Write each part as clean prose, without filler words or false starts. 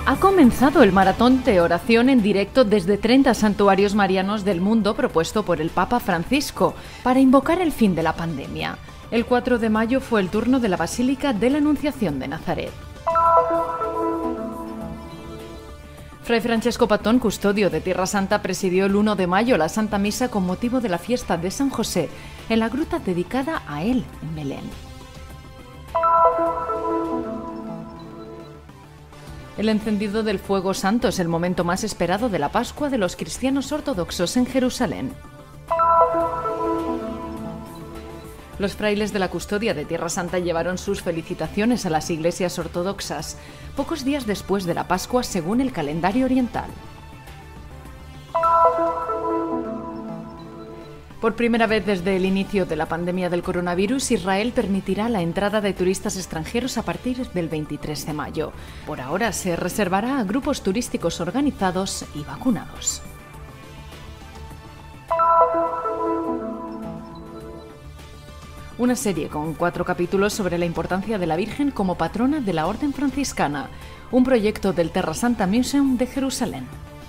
Ha comenzado el maratón de oración en directo desde 30 santuarios marianos del mundo propuesto por el Papa Francisco para invocar el fin de la pandemia. El 4 de mayo fue el turno de la Basílica de la Anunciación de Nazaret. Fray Francesco Patón, custodio de Tierra Santa, presidió el 1 de mayo la Santa Misa con motivo de la fiesta de San José en la gruta dedicada a él en Belén. El encendido del fuego santo es el momento más esperado de la Pascua de los cristianos ortodoxos en Jerusalén. Los frailes de la custodia de Tierra Santa llevaron sus felicitaciones a las iglesias ortodoxas, pocos días después de la Pascua según el calendario oriental. Por primera vez desde el inicio de la pandemia del coronavirus, Israel permitirá la entrada de turistas extranjeros a partir del 23 de mayo. Por ahora se reservará a grupos turísticos organizados y vacunados. Una serie con 4 capítulos sobre la importancia de la Virgen como patrona de la Orden Franciscana, un proyecto del Terra Santa Museum de Jerusalén.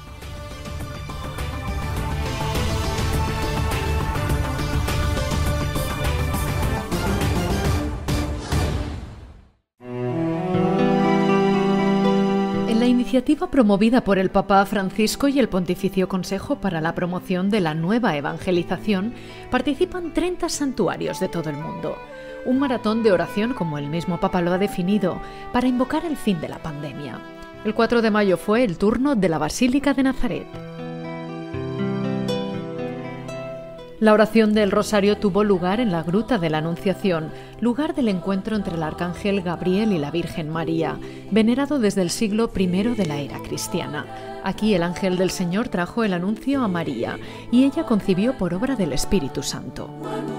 La iniciativa promovida por el Papa Francisco y el Pontificio Consejo para la Promoción de la Nueva Evangelización participan 30 santuarios de todo el mundo. Un maratón de oración, como el mismo Papa lo ha definido, para invocar el fin de la pandemia. El 4 de mayo fue el turno de la Basílica de Nazaret. La oración del Rosario tuvo lugar en la Gruta de la Anunciación, lugar del encuentro entre el Arcángel Gabriel y la Virgen María, venerado desde el siglo I de la era cristiana. Aquí el ángel del Señor trajo el anuncio a María y ella concibió por obra del Espíritu Santo.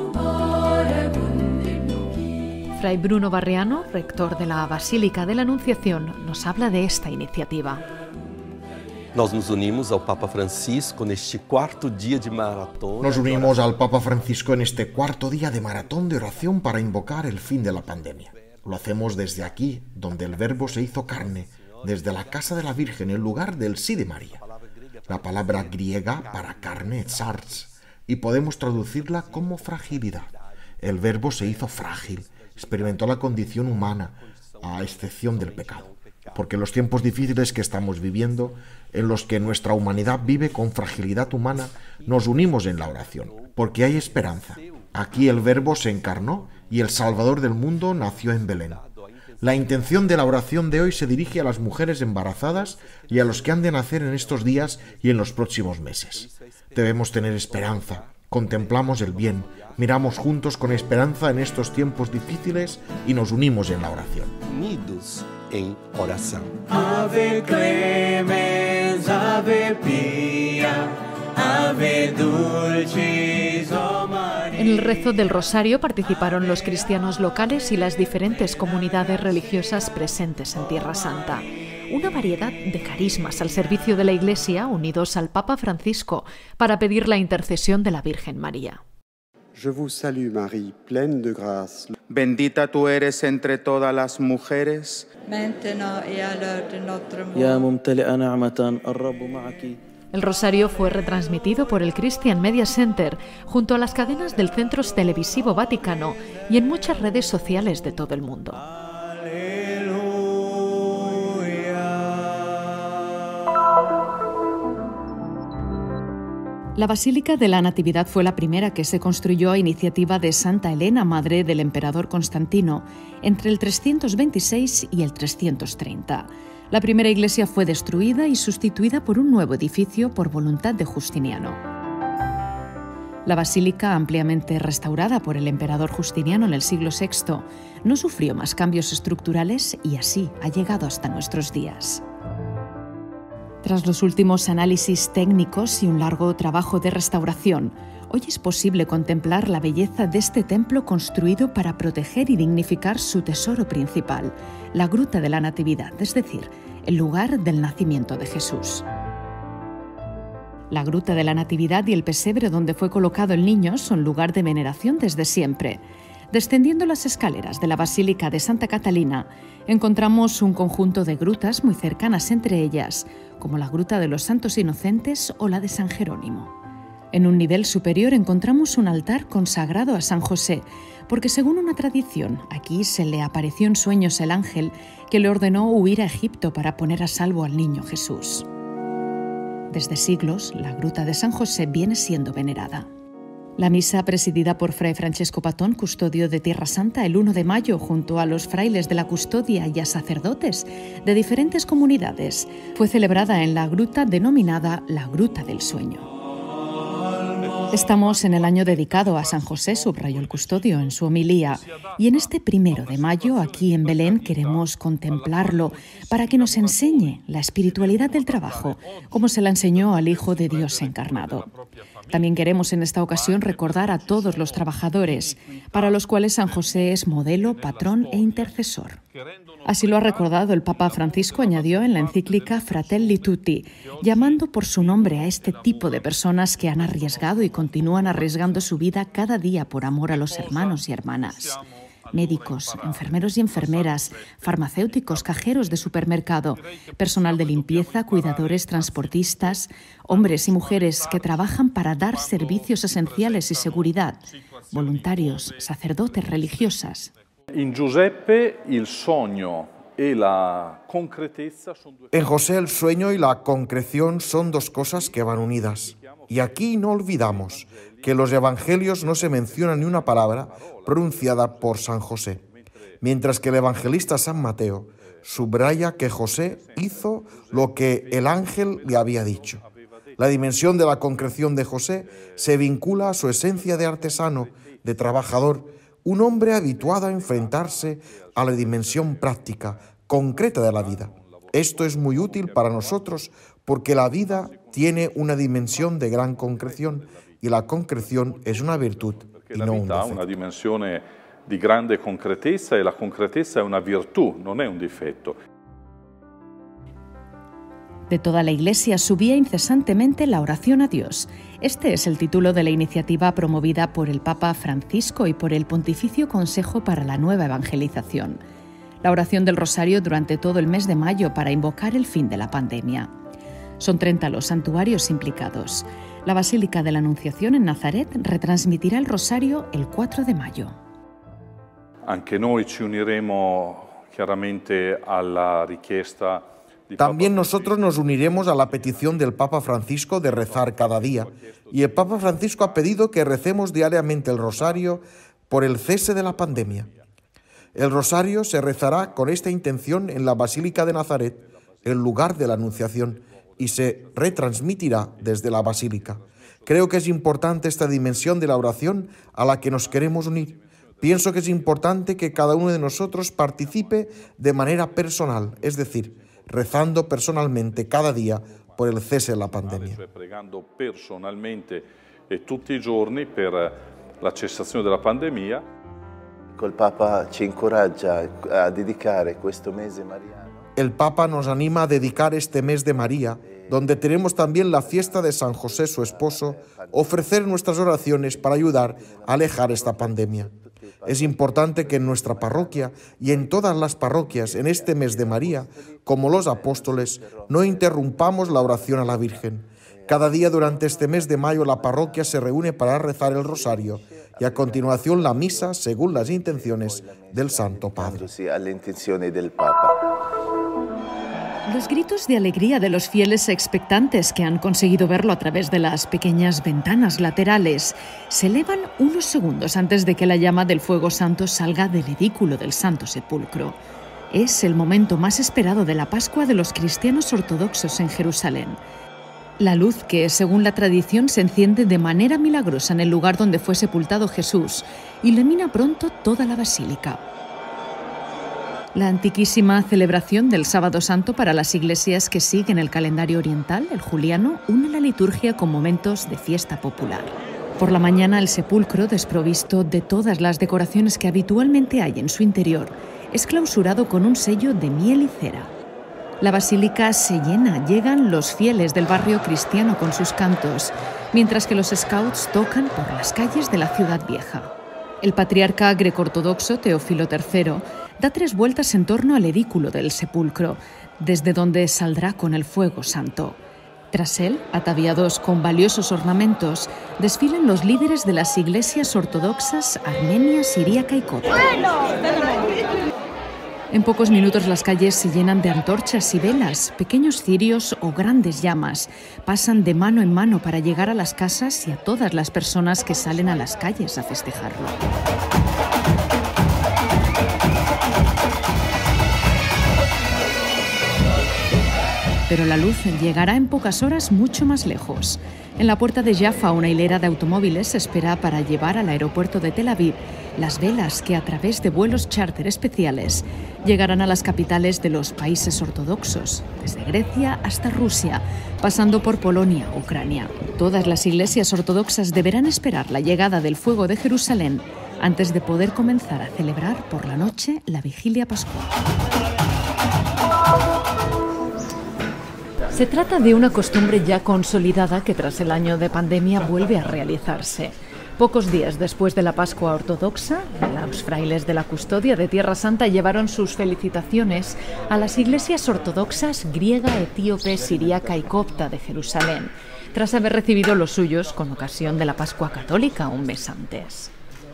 Fray Bruno Barriano, rector de la Basílica de la Anunciación, nos habla de esta iniciativa. Nos unimos al Papa Francisco en este cuarto día de maratón. Nos unimos al Papa Francisco en este cuarto día de maratón de oración para invocar el fin de la pandemia. Lo hacemos desde aquí, donde el Verbo se hizo carne, desde la casa de la Virgen, el lugar del sí de María. La palabra griega para carne es sarx, y podemos traducirla como fragilidad. El Verbo se hizo frágil, experimentó la condición humana, a excepción del pecado. Porque los tiempos difíciles que estamos viviendo, en los que nuestra humanidad vive con fragilidad humana, nos unimos en la oración, porque hay esperanza. Aquí el Verbo se encarnó y el Salvador del mundo nació en Belén. La intención de la oración de hoy se dirige a las mujeres embarazadas y a los que han de nacer en estos días y en los próximos meses. Debemos tener esperanza, contemplamos el bien, miramos juntos con esperanza en estos tiempos difíciles y nos unimos en la oración. Unidos en oración. Ave clemens, ave pia, ave dulcis, oh Maria. En el rezo del Rosario participaron los cristianos locales y las diferentes comunidades religiosas presentes en Tierra Santa. Una variedad de carismas al servicio de la Iglesia unidos al Papa Francisco para pedir la intercesión de la Virgen María. Je vous salue Marie, pleine de grâce. Bendita tú eres entre todas las mujeres. El Rosario fue retransmitido por el Christian Media Center junto a las cadenas del Centro Televisivo Vaticano y en muchas redes sociales de todo el mundo. La Basílica de la Natividad fue la primera que se construyó a iniciativa de Santa Elena, madre del emperador Constantino, entre el 326 y el 330. La primera iglesia fue destruida y sustituida por un nuevo edificio por voluntad de Justiniano. La basílica, ampliamente restaurada por el emperador Justiniano en el siglo VI, no sufrió más cambios estructurales y así ha llegado hasta nuestros días. Tras los últimos análisis técnicos y un largo trabajo de restauración, hoy es posible contemplar la belleza de este templo construido para proteger y dignificar su tesoro principal, la Gruta de la Natividad, es decir, el lugar del nacimiento de Jesús. La Gruta de la Natividad y el pesebre donde fue colocado el niño son lugar de veneración desde siempre. Descendiendo las escaleras de la Basílica de Santa Catalina, encontramos un conjunto de grutas muy cercanas entre ellas, como la Gruta de los Santos Inocentes o la de San Jerónimo. En un nivel superior encontramos un altar consagrado a San José, porque según una tradición, aquí se le apareció en sueños el ángel que le ordenó huir a Egipto para poner a salvo al niño Jesús. Desde siglos, la Gruta de San José viene siendo venerada. La misa, presidida por Fray Francesco Patón, custodio de Tierra Santa, el 1 de mayo, junto a los frailes de la custodia y a sacerdotes de diferentes comunidades, fue celebrada en la gruta denominada la Gruta del Sueño. Estamos en el año dedicado a San José, subrayó el custodio en su homilía, y en este 1 de mayo, aquí en Belén, queremos contemplarlo para que nos enseñe la espiritualidad del trabajo, como se la enseñó al Hijo de Dios encarnado. También queremos en esta ocasión recordar a todos los trabajadores, para los cuales San José es modelo, patrón e intercesor. Así lo ha recordado el Papa Francisco, añadió en la encíclica Fratelli Tutti, llamando por su nombre a este tipo de personas que han arriesgado y continúan arriesgando su vida cada día por amor a los hermanos y hermanas. Médicos, enfermeros y enfermeras, farmacéuticos, cajeros de supermercado, personal de limpieza, cuidadores, transportistas, hombres y mujeres que trabajan para dar servicios esenciales y seguridad, voluntarios, sacerdotes, religiosas. En Giuseppe el sueño y la concretezza son due... En José el sueño y la concreción son dos cosas que van unidas. Y aquí no olvidamos que en los evangelios no se menciona ni una palabra pronunciada por San José, mientras que el evangelista San Mateo subraya que José hizo lo que el ángel le había dicho. La dimensión de la concreción de José se vincula a su esencia de artesano, de trabajador, un hombre habituado a enfrentarse a la dimensión práctica, concreta de la vida. Esto es muy útil para nosotros porque la vida tiene una dimensión de gran concreción y la concreción es una virtud y no un defecto. Una dimensione di grande concretezza e la concretezza è una virtù, non è un difetto. De toda la Iglesia subía incesantemente la oración a Dios. Este es el título de la iniciativa promovida por el Papa Francisco y por el Pontificio Consejo para la Nueva Evangelización. La oración del Rosario durante todo el mes de mayo para invocar el fin de la pandemia. Son 30 los santuarios implicados. La Basílica de la Anunciación en Nazaret retransmitirá el Rosario el 4 de mayo. Anche noi ci uniremo chiaramente alla richiesta. También nosotros nos uniremos a la petición del Papa Francisco de rezar cada día. Y el Papa Francisco ha pedido que recemos diariamente el Rosario por el cese de la pandemia. El Rosario se rezará con esta intención en la Basílica de Nazaret, el lugar de la Anunciación, y se retransmitirá desde la Basílica. Creo que es importante esta dimensión de la oración a la que nos queremos unir. Pienso que es importante que cada uno de nosotros participe de manera personal, es decir, rezando personalmente cada día por el cese de la pandemia. Pregando personalmente tutti i giorni per la cessazione della pandemia. Il Papa ci incoraggia a dedicare questo mese mariano. El Papa nos anima a dedicar este mes de María, donde tenemos también la fiesta de San José, su esposo, ofrecer nuestras oraciones para ayudar a alejar esta pandemia. Es importante que en nuestra parroquia y en todas las parroquias en este mes de María, como los apóstoles, no interrumpamos la oración a la Virgen. Cada día durante este mes de mayo la parroquia se reúne para rezar el rosario y a continuación la misa según las intenciones del Santo Padre. Los gritos de alegría de los fieles expectantes que han conseguido verlo a través de las pequeñas ventanas laterales se elevan unos segundos antes de que la llama del fuego santo salga del edículo del Santo Sepulcro. Es el momento más esperado de la Pascua de los cristianos ortodoxos en Jerusalén. La luz que, según la tradición, se enciende de manera milagrosa en el lugar donde fue sepultado Jesús ilumina pronto toda la basílica. La antiquísima celebración del Sábado Santo para las iglesias que siguen el calendario oriental, el juliano, une la liturgia con momentos de fiesta popular. Por la mañana, el sepulcro, desprovisto de todas las decoraciones que habitualmente hay en su interior, es clausurado con un sello de miel y cera. La basílica se llena, llegan los fieles del barrio cristiano con sus cantos, mientras que los scouts tocan por las calles de la ciudad vieja. El patriarca greco-ortodoxo Teófilo III da 3 vueltas en torno al edículo del sepulcro, desde donde saldrá con el fuego santo. Tras él, ataviados con valiosos ornamentos, desfilan los líderes de las iglesias ortodoxas armenia, siríaca y copta. En pocos minutos las calles se llenan de antorchas y velas, pequeños cirios o grandes llamas. Pasan de mano en mano para llegar a las casas y a todas las personas que salen a las calles a festejarlo. Pero la luz llegará en pocas horas mucho más lejos. En la puerta de Jaffa, una hilera de automóviles espera para llevar al aeropuerto de Tel Aviv las velas que, a través de vuelos charter especiales, llegarán a las capitales de los países ortodoxos, desde Grecia hasta Rusia, pasando por Polonia, Ucrania. Todas las iglesias ortodoxas deberán esperar la llegada del fuego de Jerusalén antes de poder comenzar a celebrar por la noche la vigilia pascual. Se trata de una costumbre ya consolidada que tras el año de pandemia vuelve a realizarse. Pocos días después de la Pascua ortodoxa, los frailes de la Custodia de Tierra Santa llevaron sus felicitaciones a las iglesias ortodoxas griega, etíope, siríaca y copta de Jerusalén, tras haber recibido los suyos con ocasión de la Pascua católica un mes antes.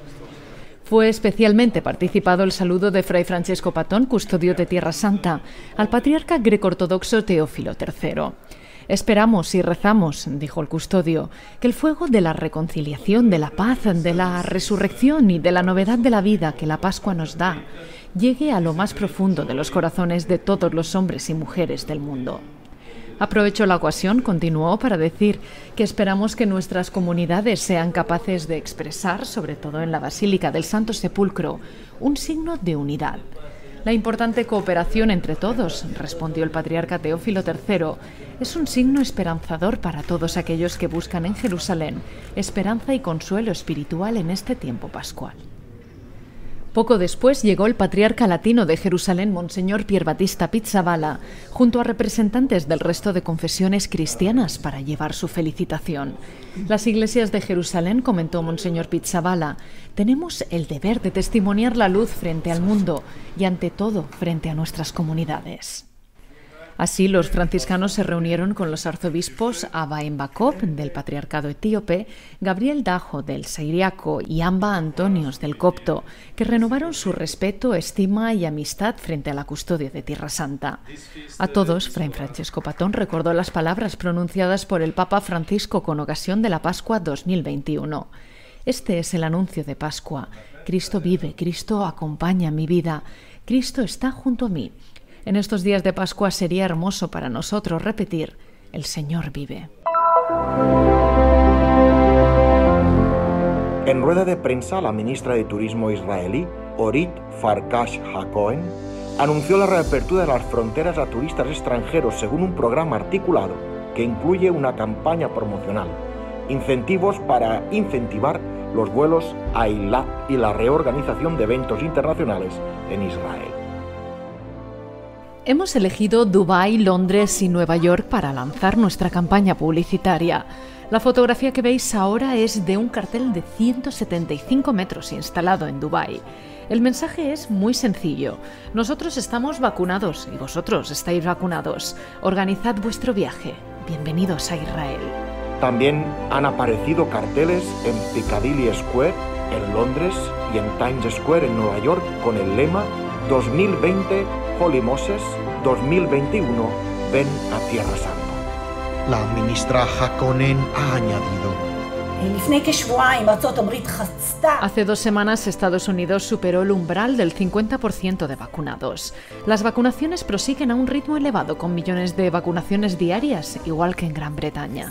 Fue especialmente participado el saludo de Fray Francesco Patón, custodio de Tierra Santa, al patriarca greco-ortodoxo Teófilo III. Esperamos y rezamos, dijo el custodio, que el fuego de la reconciliación, de la paz, de la resurrección y de la novedad de la vida que la Pascua nos da, llegue a lo más profundo de los corazones de todos los hombres y mujeres del mundo. Aprovecho la ocasión, continuó, para decir que esperamos que nuestras comunidades sean capaces de expresar, sobre todo en la Basílica del Santo Sepulcro, un signo de unidad. La importante cooperación entre todos, respondió el patriarca Teófilo III, es un signo esperanzador para todos aquellos que buscan en Jerusalén esperanza y consuelo espiritual en este tiempo pascual. Poco después llegó el patriarca latino de Jerusalén, Monseñor Pier Battista Pizzaballa, junto a representantes del resto de confesiones cristianas para llevar su felicitación. Las iglesias de Jerusalén, comentó Monseñor Pizzaballa, tenemos el deber de testimoniar la luz frente al mundo y ante todo frente a nuestras comunidades. Así, los franciscanos se reunieron con los arzobispos Abba Embakov, del patriarcado etíope, Gabriel Dajo, del siriaco, y Amba Antonios, del copto, que renovaron su respeto, estima y amistad frente a la custodia de Tierra Santa. A todos, Fray Francesco Patón recordó las palabras pronunciadas por el Papa Francisco con ocasión de la Pascua 2021. Este es el anuncio de Pascua. Cristo vive, Cristo acompaña mi vida, Cristo está junto a mí. En estos días de Pascua sería hermoso para nosotros repetir, el Señor vive. En rueda de prensa, la ministra de Turismo israelí, Orit Farkash Hacohen, anunció la reapertura de las fronteras a turistas extranjeros según un programa articulado que incluye una campaña promocional, incentivos para incentivar los vuelos a Eilat y la reorganización de eventos internacionales en Israel. Hemos elegido Dubái, Londres y Nueva York para lanzar nuestra campaña publicitaria. La fotografía que veis ahora es de un cartel de 175 metros instalado en Dubái. El mensaje es muy sencillo. Nosotros estamos vacunados y vosotros estáis vacunados. Organizad vuestro viaje. Bienvenidos a Israel. También han aparecido carteles en Piccadilly Square, en Londres, y en Times Square, en Nueva York, con el lema 2020 Holy Moses, 2021 ven a Tierra Santa. La ministra Hacohen ha añadido: hace 2 semanas Estados Unidos superó el umbral del 50% de vacunados. Las vacunaciones prosiguen a un ritmo elevado, con millones de vacunaciones diarias, igual que en Gran Bretaña.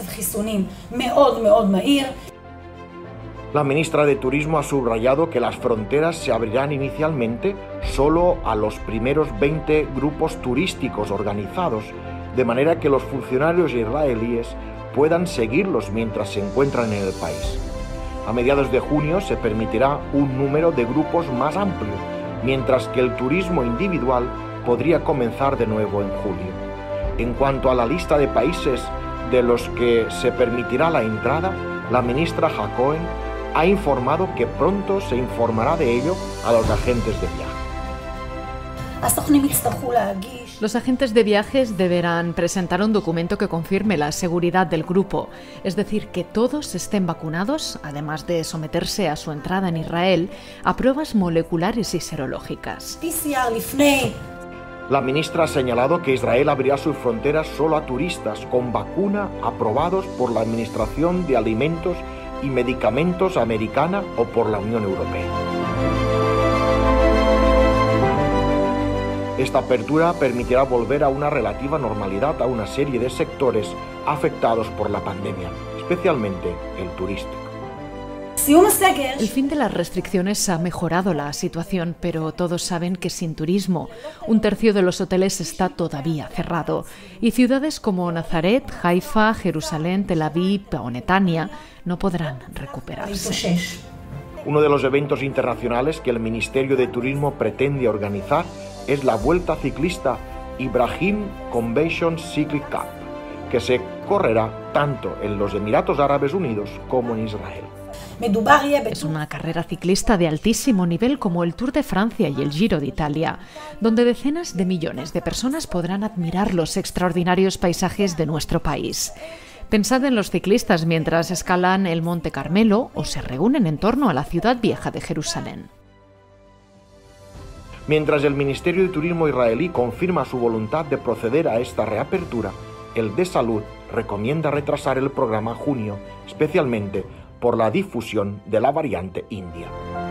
La ministra de Turismo ha subrayado que las fronteras se abrirán inicialmente solo a los primeros 20 grupos turísticos organizados, de manera que los funcionarios israelíes puedan seguirlos mientras se encuentran en el país. A mediados de junio se permitirá un número de grupos más amplio, mientras que el turismo individual podría comenzar de nuevo en julio. En cuanto a la lista de países de los que se permitirá la entrada, la ministra Hacohen ha informado que pronto se informará de ello a los agentes de viaje. Los agentes de viajes deberán presentar un documento que confirme la seguridad del grupo, es decir, que todos estén vacunados, además de someterse a su entrada en Israel a pruebas moleculares y serológicas. La ministra ha señalado que Israel abrirá sus fronteras solo a turistas con vacuna aprobados por la Administración de Alimentos y Medicamentos Americana o por la Unión Europea. Esta apertura permitirá volver a una relativa normalidad a una serie de sectores afectados por la pandemia, especialmente el turístico. El fin de las restricciones ha mejorado la situación, pero todos saben que sin turismo, un tercio de los hoteles está todavía cerrado, y ciudades como Nazaret, Haifa, Jerusalén, Tel Aviv o Netanya no podrán recuperarse. Uno de los eventos internacionales que el Ministerio de Turismo pretende organizar es la Vuelta Ciclista Ibrahim Convention Cycling Cup, que se correrá tanto en los Emiratos Árabes Unidos como en Israel. Es una carrera ciclista de altísimo nivel como el Tour de Francia y el Giro de Italia, donde decenas de millones de personas podrán admirar los extraordinarios paisajes de nuestro país. Pensad en los ciclistas mientras escalan el Monte Carmelo o se reúnen en torno a la ciudad vieja de Jerusalén. Mientras el Ministerio de Turismo israelí confirma su voluntad de proceder a esta reapertura, el de Salud recomienda retrasar el programa a junio, especialmente por la difusión de la variante india.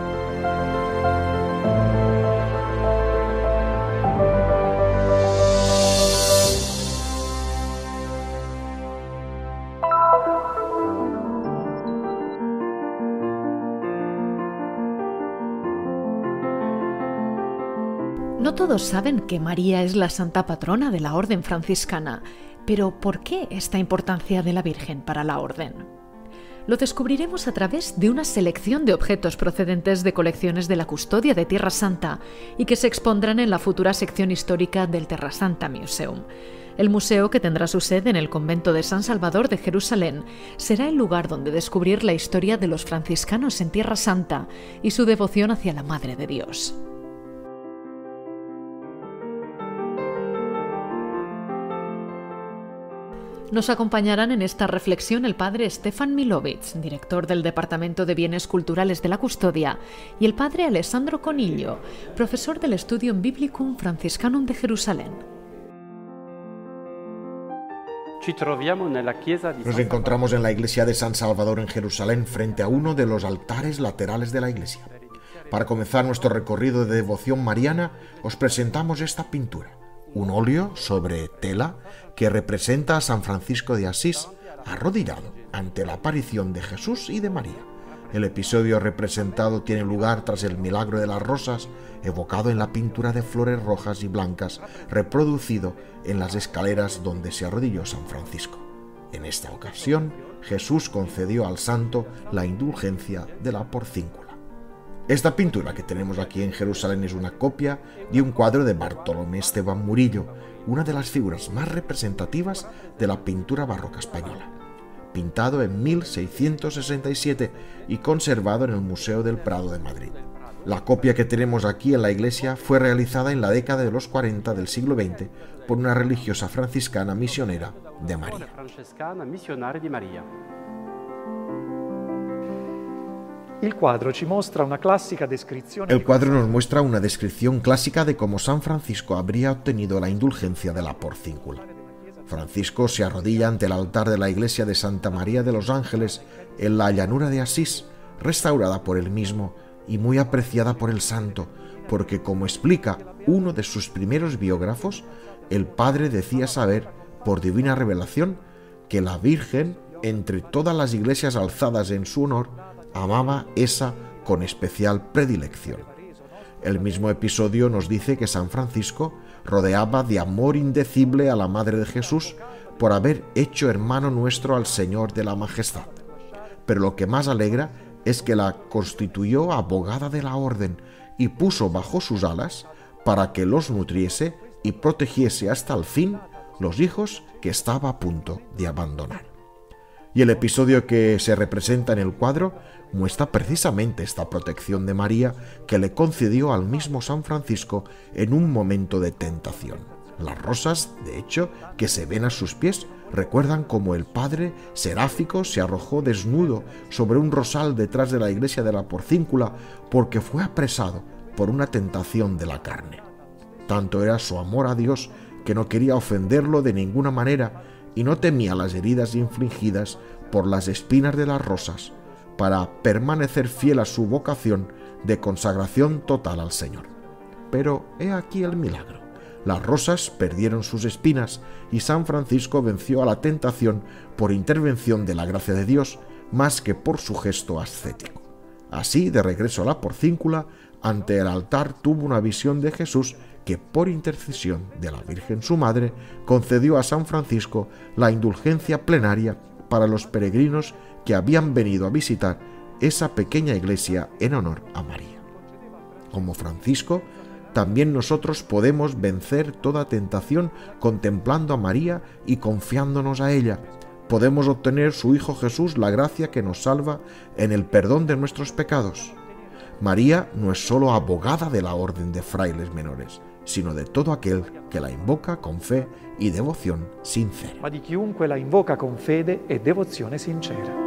No todos saben que María es la santa patrona de la orden franciscana, pero ¿por qué esta importancia de la Virgen para la orden? Lo descubriremos a través de una selección de objetos procedentes de colecciones de la Custodia de Tierra Santa y que se expondrán en la futura sección histórica del Terra Santa Museum. El museo, que tendrá su sede en el convento de San Salvador de Jerusalén, será el lugar donde descubrir la historia de los franciscanos en Tierra Santa y su devoción hacia la Madre de Dios. Nos acompañarán en esta reflexión el padre Stefan Milovich, director del Departamento de Bienes Culturales de la Custodia, y el padre Alessandro Coniglio, profesor del Studium Biblicum Franciscanum de Jerusalén. Nos encontramos en la iglesia de San Salvador en Jerusalén, frente a uno de los altares laterales de la iglesia. Para comenzar nuestro recorrido de devoción mariana, os presentamos esta pintura. Un óleo sobre tela que representa a San Francisco de Asís arrodillado ante la aparición de Jesús y de María. El episodio representado tiene lugar tras el milagro de las rosas, evocado en la pintura de flores rojas y blancas, reproducido en las escaleras donde se arrodilló San Francisco. En esta ocasión, Jesús concedió al santo la indulgencia de la porcíncula. Esta pintura que tenemos aquí en Jerusalén es una copia de un cuadro de Bartolomé Esteban Murillo, una de las figuras más representativas de la pintura barroca española, pintado en 1667 y conservado en el Museo del Prado de Madrid. La copia que tenemos aquí en la iglesia fue realizada en la década de los 40 del siglo XX por una religiosa franciscana misionera de María. El cuadro nos muestra una descripción clásica de cómo San Francisco habría obtenido la indulgencia de la porcíncula. Francisco se arrodilla ante el altar de la iglesia de Santa María de los Ángeles en la llanura de Asís, restaurada por él mismo y muy apreciada por el santo, porque, como explica uno de sus primeros biógrafos, el padre decía saber, por divina revelación, que la Virgen, entre todas las iglesias alzadas en su honor, amaba esa con especial predilección. El mismo episodio nos dice que San Francisco rodeaba de amor indecible a la Madre de Jesús por haber hecho hermano nuestro al Señor de la Majestad. Pero lo que más alegra es que la constituyó abogada de la orden y puso bajo sus alas para que los nutriese y protegiese hasta el fin los hijos que estaba a punto de abandonar. Y el episodio que se representa en el cuadro muestra precisamente esta protección de María que le concedió al mismo San Francisco en un momento de tentación. Las rosas, de hecho, que se ven a sus pies, recuerdan cómo el padre seráfico se arrojó desnudo sobre un rosal detrás de la iglesia de la Porcíncula porque fue apresado por una tentación de la carne. Tanto era su amor a Dios que no quería ofenderlo de ninguna manera y no temía las heridas infligidas por las espinas de las rosas para permanecer fiel a su vocación de consagración total al Señor. Pero he aquí el milagro. Las rosas perdieron sus espinas y San Francisco venció a la tentación por intervención de la gracia de Dios más que por su gesto ascético. Así, de regreso a la Porcíncula, ante el altar tuvo una visión de Jesús que, por intercesión de la Virgen su Madre, concedió a San Francisco la indulgencia plenaria para los peregrinos que habían venido a visitar esa pequeña iglesia en honor a María. Como Francisco, también nosotros podemos vencer toda tentación contemplando a María y confiándonos a ella. Podemos obtener su Hijo Jesús la gracia que nos salva en el perdón de nuestros pecados. María no es solo abogada de la orden de frailes menores, sino de todo aquel que la invoca con fe y devoción sincera. Ma di chiunque la invoca con fede e devozione sincera.